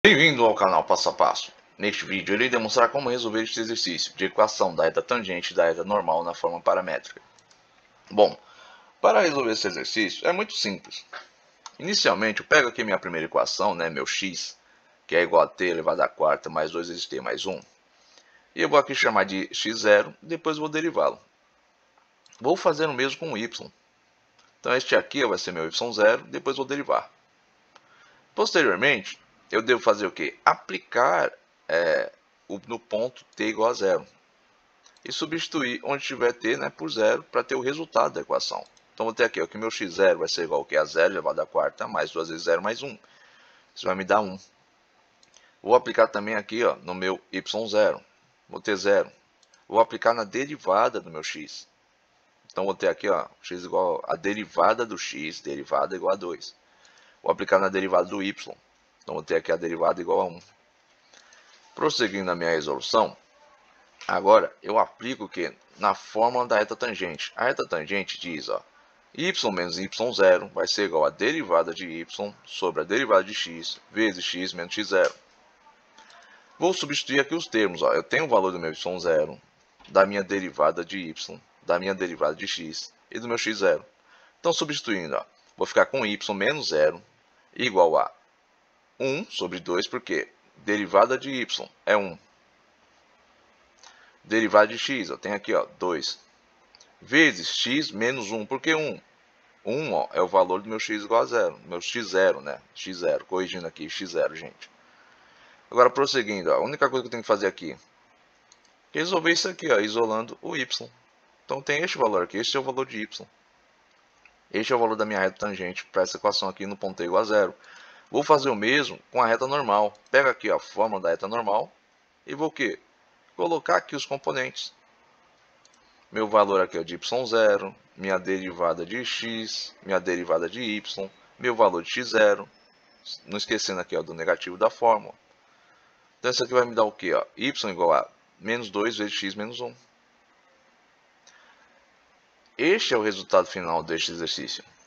Bem-vindo ao canal Passo a Passo. Neste vídeo irei demonstrar como resolver este exercício de equação da reta tangente e da reta normal na forma paramétrica. Bom, para resolver esse exercício é muito simples. Inicialmente eu pego aqui minha primeira equação, meu x, que é igual a t elevado à quarta mais 2 vezes t mais 1. E eu vou aqui chamar de x0 e depois vou derivá-lo. Vou fazer o mesmo com o y. Então este aqui vai ser meu y0, depois vou derivar. Posteriormente, eu devo fazer o quê? Aplicar no ponto t igual a zero. E substituir onde tiver t por zero para ter o resultado da equação. Então vou ter aqui que meu x0 vai ser igual a zero elevado à quarta mais 2 vezes 0 mais 1. Isso vai me dar 1. Vou aplicar também aqui no meu y0. Vou ter 0. Vou aplicar na derivada do meu x. Então vou ter aqui x igual a derivada do x, derivada igual a 2. Vou aplicar na derivada do y. Então vou ter aqui a derivada igual a 1. Prosseguindo na minha resolução, agora eu aplico o que? Na fórmula da reta tangente. A reta tangente diz, y menos y0 vai ser igual a derivada de y sobre a derivada de x vezes x menos x0. Vou substituir aqui os termos. Eu tenho o valor do meu y0, da minha derivada de y, da minha derivada de x e do meu x0. Então, substituindo, vou ficar com y menos 0 igual a 1 sobre 2, porque derivada de y é 1. Derivada de x, eu tenho aqui 2. Vezes x menos 1, porque 1? 1 é o valor do meu x igual a 0. Meu x0, x0, corrigindo aqui, x0, gente. Agora, prosseguindo, a única coisa que eu tenho que fazer aqui é resolver isso aqui, isolando o y. Então, tem este valor aqui, este é o valor de y. Este é o valor da minha reta tangente para essa equação aqui no ponto t igual a 0. Vou fazer o mesmo com a reta normal. Pego aqui a fórmula da reta normal e vou o quê? Colocar aqui os componentes. Meu valor aqui é de y0, minha derivada de x, minha derivada de y, meu valor de x0. Não esquecendo aqui do negativo da fórmula. Então isso aqui vai me dar o quê? Y igual a menos 2 vezes x menos 1. Este é o resultado final deste exercício.